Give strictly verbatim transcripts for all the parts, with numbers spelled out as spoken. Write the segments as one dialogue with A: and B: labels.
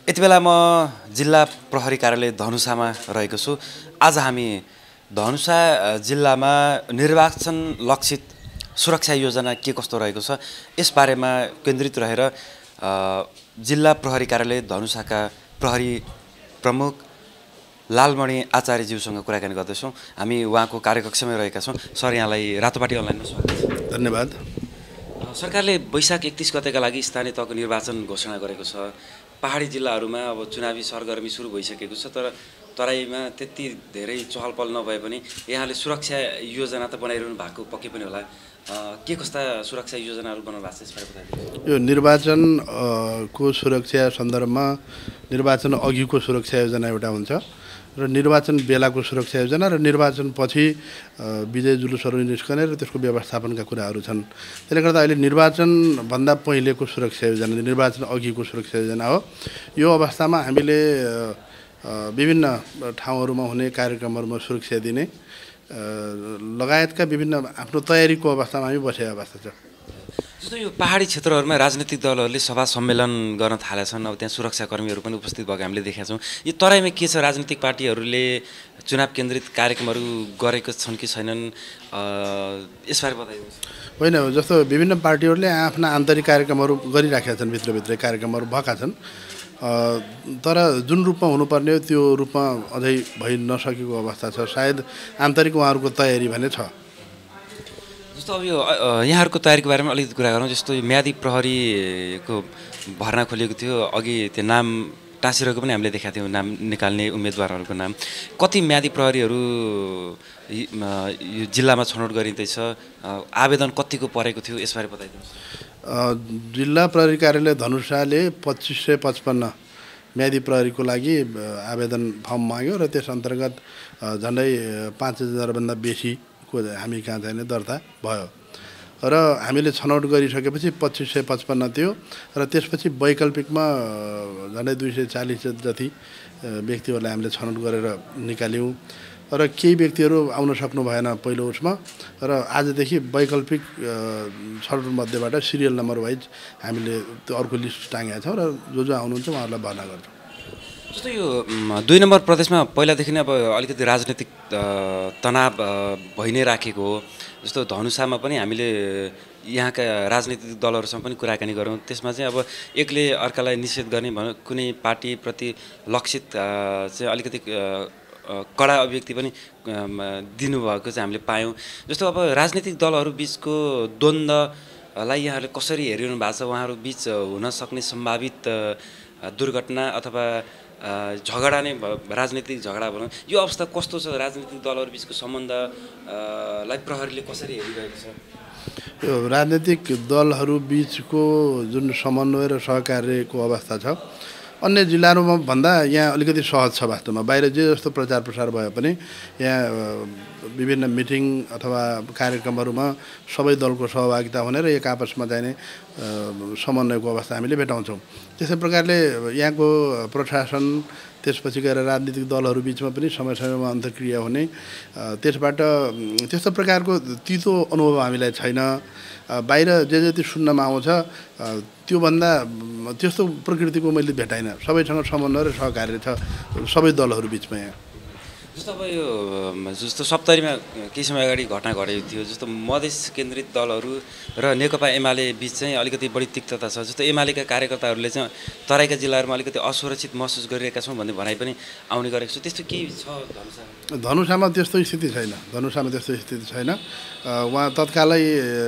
A: यति बेला म जिल्ला प्रहरी कार्यालय धनुषामा रहेको छु। आज हामी धनुषा जिल्लामा निर्वाचन लक्षित सुरक्षा योजना के कस्तो रहेको छ यस बारेमा केन्द्रित रहेर जिल्ला प्रहरी कार्यालय धनुषाका प्रहरी प्रमुख लालमणि आचार्यज्यूसँग कुराकानी गर्दैछौँ। हामी उहाँको कार्यकक्षमै रहेका छौँ। सर, यहाँलाई रातोपाटी अनलाइनमा स्वागत छ।
B: धन्यवाद।
A: सरकारले वैशाख एकतीस गतेका लागि स्थानीय तहको निर्वाचन घोषणा गरेको छ। पहाडी जिल्लाहरूमा अब चुनावी सरगर्मी सुरु भइसकेको छ, तर तराईमा त्यति धेरै चहल पहल नभए पनि यहाँले सुरक्षा योजना त बनाइरहनु भएको पक्कै पनि होला। के कस्ता सुरक्षा योजनाहरू बनाउनु भएको छ यसबारे बताइदिनुहोस्।
B: यो निर्वाचन को सुरक्षा सन्दर्भमा निर्वाचन अघिको सुरक्षा योजना एउटा हुन्छ र निर्वाचन बेलाको सुरक्षा योजना र निर्वाचन पछि विजय जुलुसहरू निस्कने र त्यसको व्यवस्थापनका कुराहरू छन्। त्यसले गर्दा अहिले निर्वाचनभन्दा पहिलेको सुरक्षा योजना निर्वाचन अघिको सुरक्षा योजना हो। यो अवस्थामा हामीले विभिन्न ठाउँहरूमा हुने कार्यक्रमहरूमा सुरक्षा दिने लगायतका विभिन्न आफ्नो तयारीको अवस्थामा हामी बसेको अवस्था छ।
A: जस्तो यो पहाडी क्षेत्रहरूमा राजनीतिक दलहरूले सभा सम्मेलन गर्न थालेका छन्, अब त्यहाँ सुरक्षाकर्मीहरू पनि उपस्थित भएको हामीले देखेका छौँ। यो तराईमा के छ, राजनीतिक पार्टीहरूले चुनाव केन्द्रित कार्यक्रमहरू गरेको छन् कि छैनन् यसबारे बताइदिनुहोस्।
B: होइन, जस्तो विभिन्न पार्टीहरूले आफ्ना आन्तरिक कार्यक्रमहरू गरिराखेका छन्, भित्रभित्रै कार्यक्रमहरू भएका छन्, तर जुन रूपमा हुनुपर्ने हो त्यो रूपमा अझै भइ नसकेको अवस्था छ। सायद आन्तरिक उहाँहरूको तयारी भने छ।
A: जस्तो अब यो यहाँहरूको तयारीको बारेमा अलिकति कुरा गरौँ। जस्तो यो म्यादी प्रहरीको भर्ना खोलिएको थियो, अघि त्यो नाम टाँसिरहेको पनि हामीले देखाएको थियौँ, नाम निकाल्ने उम्मेदवारहरूको नाम। कति म्यादी प्रहरीहरू यो जिल्लामा छनौट गरिँदैछ, आवेदन कतिको परेको थियो यसबारे बताइदिनुहोस्।
B: जिल्ला प्रहरी कार्यालय धनुषाले पच्चिस सय पचपन्न म्यादी प्रहरीको लागि आवेदन फर्म माग्यो र त्यस अन्तर्गत झन्डै पाँच हजारभन्दा बेसी को हामी कहाँ चाहिँ दर्ता भयो र हामीले छनौट गरिसकेपछि पच्चिस सय पचपन्न थियो र त्यसपछि वैकल्पिकमा झन्डै दुई सय चालिस जति व्यक्तिहरूलाई हामीले छनौट गरेर निकाल्यौँ र केही व्यक्तिहरू आउन सक्नु भएन पहिलो उसमा र आजदेखि वैकल्पिक छनौटमध्येबाट सिरियल नम्बर वाइज हामीले त्यो अर्को लिस्ट टाँगेका छौँ र जो जो आउनुहुन्छ उहाँहरूलाई भर्ना गर्छौँ।
A: जस्तो यो दुई नम्बर प्रदेशमा पहिलादेखि नै अब अलिकति राजनीतिक तनाव भइ नै राखेको हो। जस्तो धनुषामा पनि हामीले यहाँका राजनीतिक दलहरूसँग पनि कुराकानी गऱ्यौँ। त्यसमा चाहिँ अब एकले अर्कालाई निषेध गर्ने भनौँ, कुनै पार्टीप्रति लक्षित चाहिँ अलिकति कडा अभिव्यक्ति पनि दिनुभएको चाहिँ हामीले पायौँ। जस्तो अब राजनीतिक दलहरू बिचको द्वन्द्वलाई यहाँहरूले कसरी हेरिरहनु भएको छ? उहाँहरू बिच हुन सक्ने सम्भावित दुर्घटना अथवा झगडा नै राजनीतिक झगडा भनौँ, यो अवस्था कस्तो छ? राजनीतिक दलहरू बिचको सम्बन्धलाई प्रहरीले कसरी हेरिरहेको छ?
B: यो राजनीतिक दलहरू बिचको जुन समन्वय र सहकार्यको अवस्था छ अन्य जिल्लाहरूमा भन्दा यहाँ अलिकति सहज छ। वास्तवमा बाहिर जे जस्तो प्रचार प्रसार भए पनि यहाँ विभिन्न मिटिङ अथवा कार्यक्रमहरूमा सबै दलको सहभागिता हुने र एक आपसमा चाहिने समन्वयको अवस्था हामीले भेटाउँछौँ। त्यसै प्रकारले यहाँको प्रशासन त्यसपछि गएर राजनीतिक दलहरू बिचमा पनि समय समयमा अन्तर्क्रिया हुने, त्यसबाट त्यस्तो प्रकारको तितो अनुभव हामीलाई छैन। बाहिर जे जति सुन्नमा आउँछ त्योभन्दा त्यस्तो प्रकृतिको मैले भेटाइनँ। सबैसँग समन्वय र सहकार्य छ सबै दलहरू बिचमा। यहाँ
A: जस्तो अब यो जस्तो सप्तरीमा केही समय अगाडि घटना घटेको थियो, जस्तो मधेस केन्द्रित दलहरू र नेकपा एमाले बिच चाहिँ अलिकति बढी तिक्तता छ। जस्तो एमालेका कार्यकर्ताहरूले चाहिँ तराईका जिल्लाहरूमा अलिकति असुरक्षित महसुस गरिरहेका छौँ भन्ने भनाइ पनि आउने गरेको छ। त्यस्तो केही छ धनुषामा?
B: धनुषामा त्यस्तो स्थिति छैन। धनुषामा त्यस्तो स्थिति छैन। उहाँ तत्कालै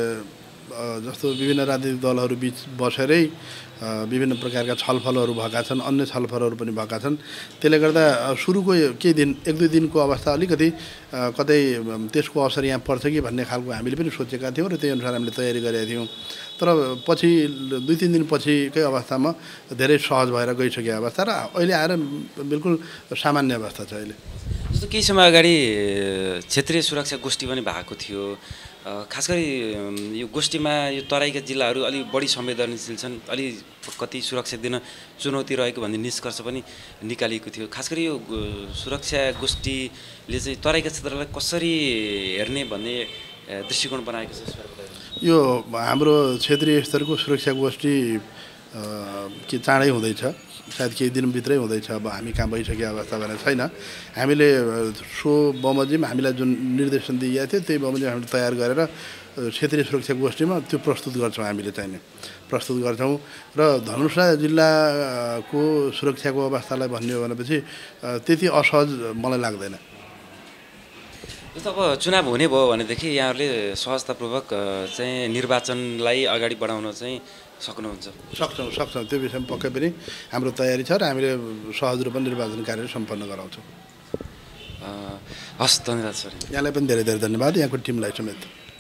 B: जस्तो विभिन्न राजनीतिक दलहरू बिच बसेरै विभिन्न प्रकारका छलफलहरू भएका छन्, अन्य छलफलहरू पनि भएका छन्। त्यसले गर्दा सुरुको केही दिन एक दुई दिनको अवस्था अलिकति कतै त्यसको असर यहाँ पर्छ कि भन्ने खालको हामीले पनि सोचेका थियौँ र त्यही अनुसार हामीले तयारी गरेका थियौँ। तर पछि दुई तिन दिनपछिकै अवस्थामा धेरै सहज भएर गइसकेको अवस्था र अहिले आएर बिल्कुल सामान्य अवस्था छ अहिले।
A: जस्तो केही समय अगाडि क्षेत्रीय सुरक्षा गोष्ठी पनि भएको थियो। खास गरी यो गोष्ठीमा यो तराईका जिल्लाहरू अलिक बढी संवेदनशील छन्, अलि कति सुरक्षा दिन चुनौती रहेको भन्ने निष्कर्ष पनि निकालिएको थियो। खास गरी यो सुरक्षा गोष्ठीले चाहिँ तराईका क्षेत्रलाई कसरी हेर्ने भन्ने दृष्टिकोण बनाएको छ?
B: यो हाम्रो क्षेत्रीय स्तरको सुरक्षा गोष्ठी कि चाँडै हुँदैछ, सायद केही दिनभित्रै हुँदैछ, अब हामी कहाँ भइसकेको अवस्था भने छैन। हामीले सो बमोजिम हामीलाई जुन निर्देशन दिइएको थियो त्यही बमोजिम हामीले तयार गरेर क्षेत्रीय सुरक्षा गोष्ठीमा त्यो प्रस्तुत गर्छौँ, हामीले चाहिने प्रस्तुत गर्छौँ। र धनुषा जिल्लाको सुरक्षाको अवस्थालाई भन्ने हो भनेपछि त्यति असहज मलाई लाग्दैन।
A: जस्तो अब चुनाव हुने भयो भनेदेखि यहाँहरूले सहजतापूर्वक चाहिँ निर्वाचनलाई अगाडि बढाउन चाहिँ सक्नुहुन्छ?
B: सक्छौँ सक्छौँ त्यो विषयमा पक्कै पनि हाम्रो तयारी छ र हामीले सहज रूपमा निर्वाचन कार्य सम्पन्न गराउँछौँ।
A: हस्, धन्यवाद सर।
B: यहाँलाई पनि धेरै धेरै धन्यवाद, यहाँको टिमलाई समेत।